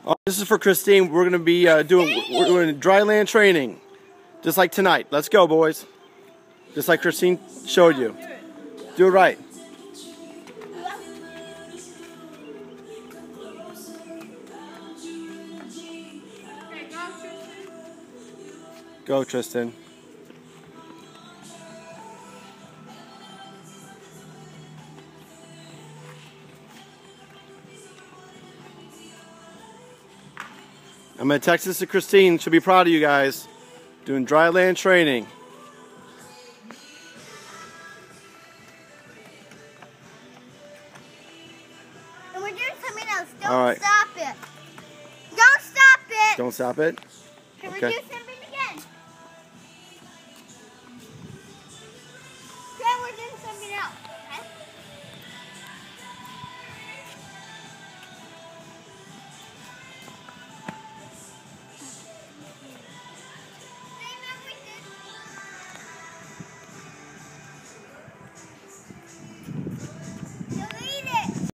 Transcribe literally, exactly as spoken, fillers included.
Oh, this is for Christine. We're going to be uh, doing we're doing dryland training, just like tonight. Let's go, boys. Just like Christine showed you. Do it right. Go, Tristan. I'm going to text this to Christine. She'll be proud of you guys. Doing dryland training. And we're doing something else. Don't All right. stop it. Don't stop it. Don't stop it? Can Okay. we do something